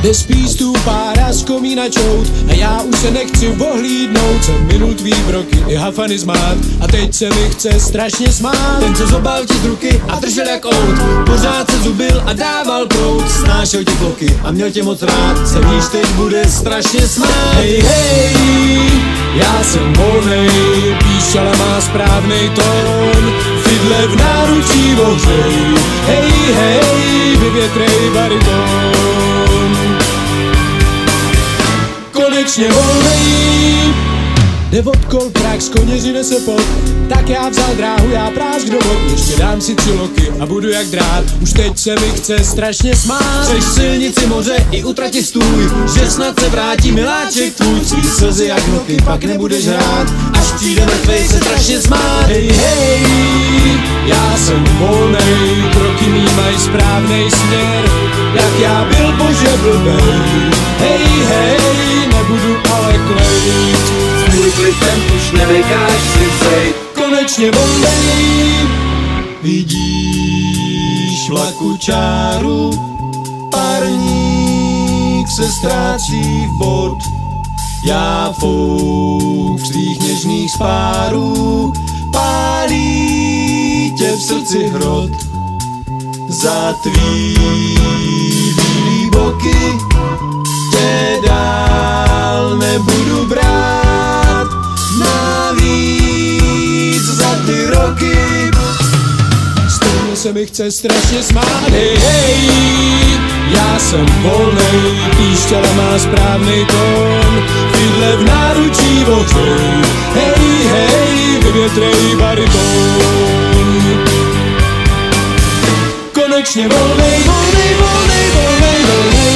Kde spí stůpá ráz komína čout a já už se nechci ohlídnout. Jsem minul tvý broky i hafany zmát a teď se mi chce strašně smát. Ten, co zobal ti z ruky a držel jak out, pořád se zubil a dával prout. Snášel ti kloky a měl tě moc rád, se víš, teď bude strašně smát. Hej, hej, já jsem volnej, píšťala má správnej tón, fidle v náručí ohřej. Hej, hej, vyvětrej bariton. Konečně volnej, jde od kol, prak z koněři nese pot. Tak já vzal dráhu, já prásk do vod. Ještě dám si 3 loky a budu jak drát. Už teď se mi chce strašně smát. Přeš silnici moře i utrati stůj, že snad se vrátí miláček tvůj. Svý slzy jak hnoky, pak nebudeš hrát, až přijde mrtvej se strašně smát. Hej, hej, já jsem volnej, kroky mý mají správnej směr. Jak já byl bože blbej. Hej, hej, nebudu ale klejt. Svůj klitem už nenekáš si sejt. Konečně volnej, vidíš vlaku čáru, parník se ztrácí v bod. Já fouk z tvých něžných spárů, pálí tě v srdci hrot. Za tvý bílý boky tě dál nebudu brát, navíc za ty roky stejně se mi chce strašně smát. Hej, hej, já jsem volnej, píšťala má správnej tón, fidle v náručí ohřej. Hej, hej, vyvětrej bariton. Konečně volnej, volnej, volnej, volnej, volnej.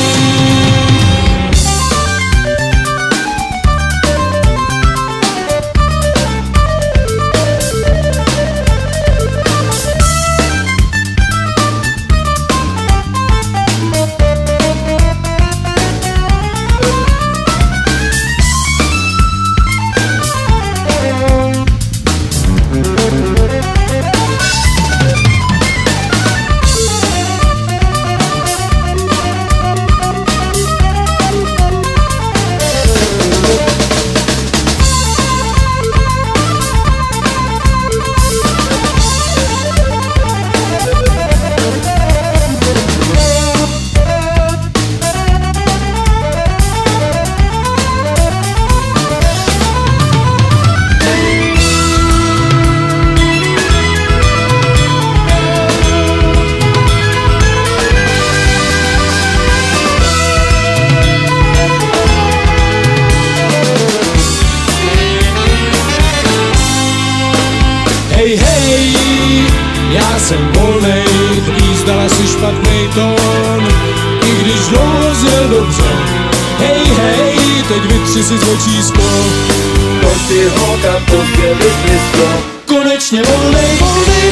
Hej, hej, já jsem volnej, jízdala si špatnej tón, i když dlouho zjel dobře. Hej, hej, teď vytři si z očí sklo. Pojď si holka, pozdě vytři sklo. Konečně volnej, volnej,